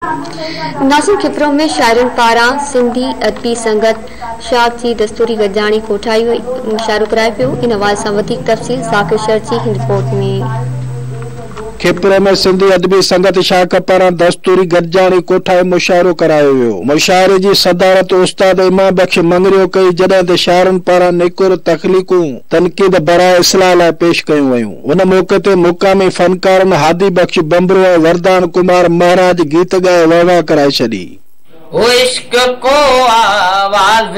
नासिर खिपरो में शायरनि पारां सिंधी अदबी संगत शाद जी दस्तूरी गॾिजाणी कोठाई मुशाइरो कराए पियो। इन हवाले सां वधीक तफ़सील ज़ाकिर शर्त जी हिन रिपोर्ट में। खिपरो में सिंधी अदबी संगत शाख पारां दस्तूरी गॾिजाणी कोठाए मुशाइरो करायो वियो। मुशाइरे जी सदारत उस्ताद इमाम बख्श मंगरियो कई, जॾहिं त शायरनि पारां निकुर तख़लीक़ूं तनक़ीद बराए इस्लाह लाइ पेश कयूं वयूं। उन मौक़े ते मुक़ामी फनकारनि हादी बख्श बंबरो ऐं वरदान कुमार महाराज गीत ॻाए वाह कराए छॾी। ओ इश्क को आवाज़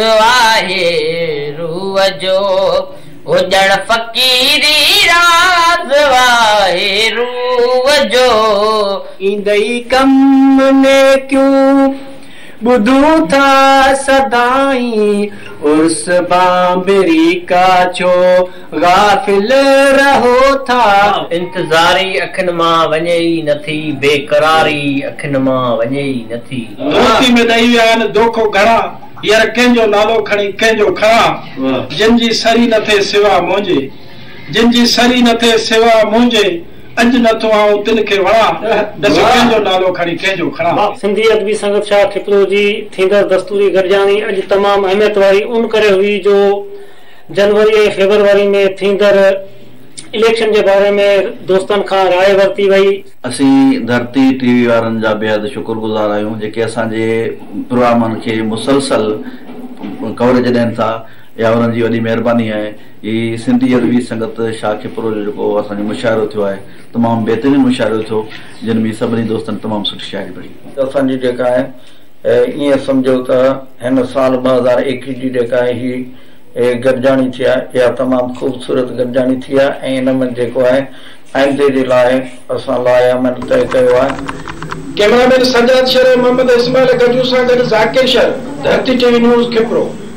आहे रूह जो, ओ जड़ फकीरी राज आहे रूह जो, इंदई कम में क्यों बुधू था सदाई, उस बांबरी का छो गाफिल रहो था। इंतजारी अखिन मां वञे ई नथी, बेकरारी अखिन मां वञे ई नथी। दोस्ती में ॾेई विया आहिनि दोखो घणा, यार कंहिंजो नालो खणी कंहिंजो खणा, जिनजी सरी न थिए सिवा मुंहिंजे, जिनजी सरी न थिए सिवा मुंहिंजे, अॼु नथो आऊं तिन खे वणा, ॾस कंहिंजो नालो खणी कंहिंजो खणा। सिंधी अदबी संगत शाह खिपरो जी थींदड़ दस्तूरी गॾिजाणी अॼु तमामु अहमियत वारी उन करे हुई जो जनवरी ऐं फेबरवरी में थींदड़ इलेक्शन के बारे में दोस्तन खां राय वरती वई। असीं धरती टीवी वारनि जा बेहद शुक्रगुज़ार आहियूं जेके असांजे प्रोग्रामनि खे मुसलसल कवरेज ॾियनि था, या उन्हनि जी वॾी महिरबानी आहे। ही सिंधी अदबी संगत शाह खिपरो जो जेको असांजो मुशाइरो थियो आहे तमामु बहितरीन मुशाइरो थियो, जिन में सभिनी दोस्तनि तमामु सुठी शाइरी पढ़ी। असांजी जेका आहे ईअं सम्झो त हिन साल 2021 जी जेका आहे ही गॾिजाणी थी आहे, इहा तमामु ख़ूबसूरत गॾिजाणी थी आहे ऐं इन में जेको आहे आइंदे जे लाइ असां लाइ अमल तय कयो आहे। कैमरामैन सजाद शेर, मोहम्मद इस्माइल गजू सां गॾु ज़ाकिर शर्त, धरती टीवी न्यूज़ खिपरो।